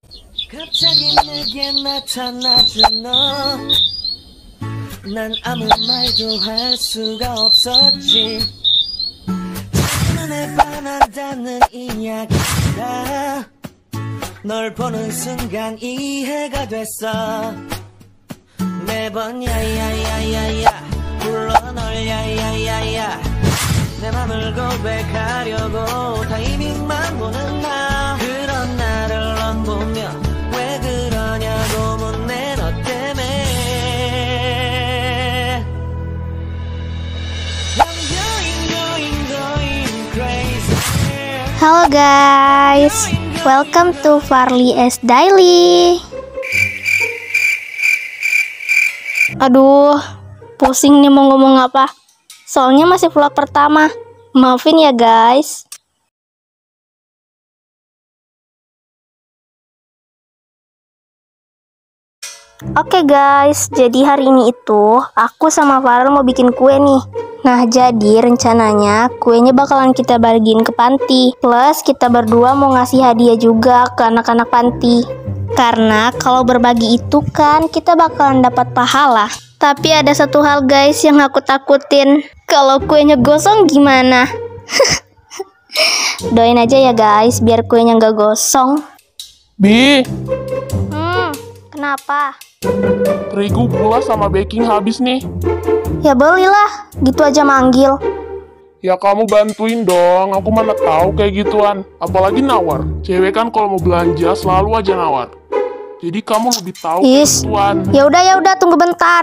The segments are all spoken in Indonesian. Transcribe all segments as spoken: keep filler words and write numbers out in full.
갑자기 내게 나타나준 너, 난 아무 말도 할 수가 없었지. 첫눈에 반한다는 이야기가 널 보는 순간 이해가 됐어. 매번 야야야야야 불러 널 야야야야, 내 맘을 고백하려고 타이밍만 보는 나. 그런 나를 넌 보며 왜 그러냐고 묻네. 너 때문에 I'm going going going crazy. Halo guys, welcome to Farly S Daily. Aduh, pusing nih mau ngomong apa. Soalnya masih vlog pertama. Maafin ya guys. Oke guys, jadi hari ini itu aku sama Farel mau bikin kue nih. Nah, jadi rencananya kuenya bakalan kita bagiin ke panti. Plus kita berdua mau ngasih hadiah juga ke anak-anak panti. Karena kalau berbagi itu kan kita bakalan dapat pahala. Tapi ada satu hal guys yang aku takutin. Kalau kuenya gosong gimana? Doain aja ya guys biar kuenya nggak gosong. Bi, Hmm, kenapa? terigu gula sama baking habis nih. Ya belilah, gitu aja manggil. Ya kamu bantuin dong, aku mana tahu kayak gituan. Apalagi nawar. Cewek kan kalau mau belanja selalu aja nawar. Jadi kamu lebih tahu kayak Is, gituan. ya udah ya udah tunggu bentar.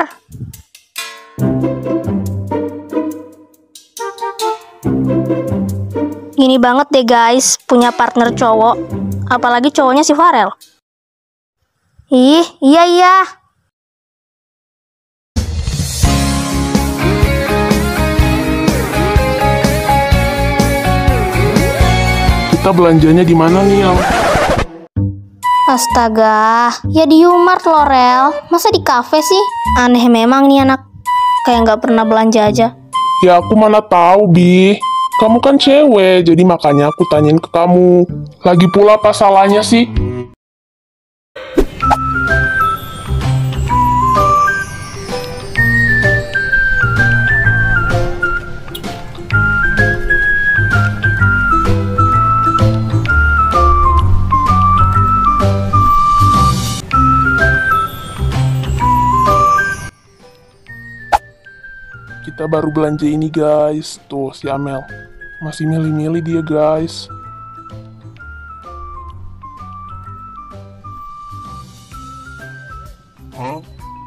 Gini banget deh guys, punya partner cowok. Apalagi cowoknya si Farel. Ih, iya iya. Kita belanjanya di mana nih, Al? Astaga, ya di Umart Lorel. Masa di kafe sih? Aneh memang nih anak. Kayak nggak pernah belanja aja. Ya aku mana tahu, Bi. Kamu kan cewek, jadi makanya aku tanyain ke kamu. Lagi pula apa salahnya sih? Kita baru belanja ini guys. Tuh si Amel masih milih-milih dia guys. Hah?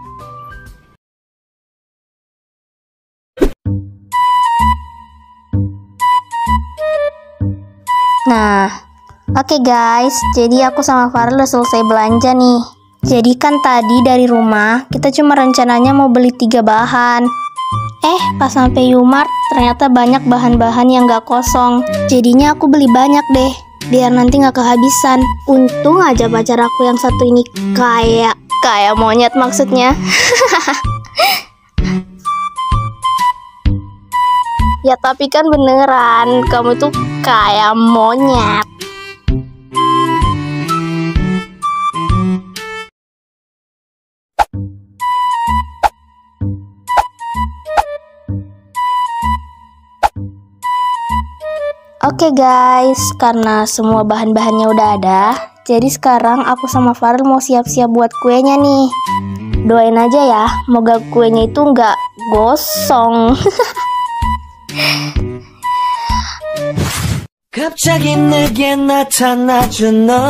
Nah, oke guys, jadi aku sama Farel udah selesai belanja nih. Jadi kan tadi dari rumah kita cuma rencananya mau beli tiga bahan. Eh, pas sampai Umart ternyata banyak bahan-bahan yang gak kosong. Jadinya aku beli banyak deh, biar nanti gak kehabisan. Untung aja pacar aku yang satu ini kayak kayak monyet maksudnya. Ya tapi kan beneran, kamu tuh kayak monyet. Oke guys, karena semua bahan-bahannya udah ada, jadi sekarang aku sama Farel mau siap-siap buat kuenya nih. Doain aja ya, moga kuenya itu nggak gosong. 갑자기 내게 나타나준 너,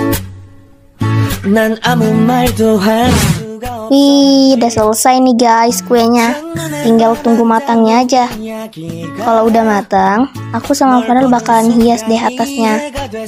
난 아무 말도 할 수가 없어. Wih, udah selesai nih guys kuenya. Tinggal tunggu matangnya aja. Kalau udah matang, aku sama Farel bakalan hias deh atasnya.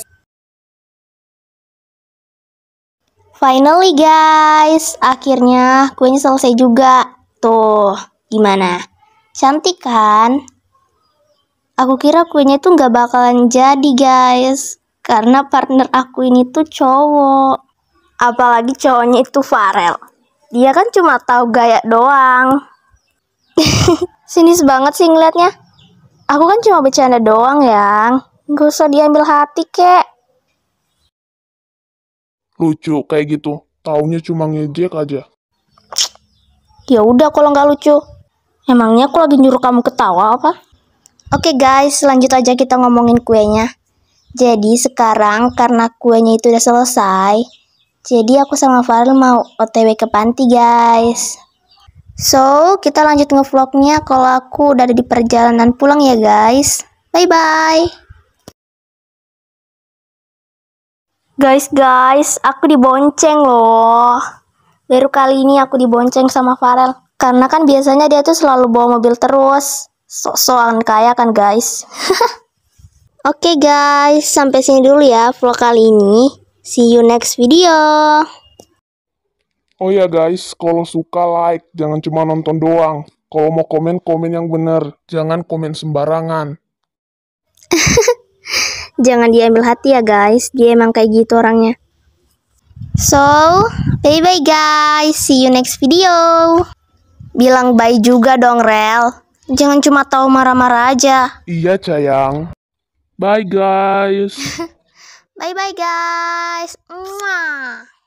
Finally guys, akhirnya kuenya selesai juga. Tuh, gimana? Cantik kan? Aku kira kuenya tuh nggak bakalan jadi guys, karena partner aku ini tuh cowok. Apalagi cowoknya itu Farel. Dia kan cuma tahu gaya doang. Sinis banget sih ngeliatnya. Aku kan cuma bercanda doang yang. Gak usah diambil hati kek. lucu kayak gitu. Taunya cuma ngejek aja. Ya udah kalau nggak lucu. Emangnya aku lagi nyuruh kamu ketawa apa? Oke guys, lanjut aja kita ngomongin kuenya. Jadi sekarang karena kuenya itu udah selesai, jadi aku sama Farel mau O T W ke panti guys. So, kita lanjut ngevlognya kalau aku udah ada di perjalanan pulang ya guys. Bye-bye. Guys, guys, aku dibonceng loh. Baru kali ini aku dibonceng sama Farel. Karena kan biasanya dia tuh selalu bawa mobil terus. Sok-sokan kaya kan guys. Oke guys, sampai sini dulu ya vlog kali ini. See you next video. Oh ya guys, kalau suka like, jangan cuma nonton doang. Kalau mau komen, komen yang bener. Jangan komen sembarangan. Jangan diambil hati ya guys, dia emang kayak gitu orangnya. So, bye bye guys, see you next video. Bilang bye juga dong Rel. Jangan cuma tahu marah-marah aja. Iya sayang. Bye guys. Bye bye guys. Mwah.